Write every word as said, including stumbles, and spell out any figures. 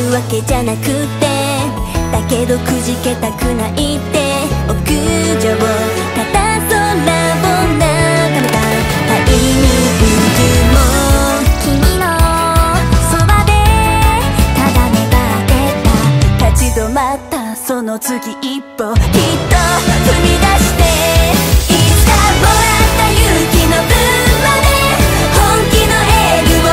るわけじゃなくて、だけどくじけたくないって屋上ただ空を眺めたタイミングも君のそばでただ願ってた。立ち止まったその次一歩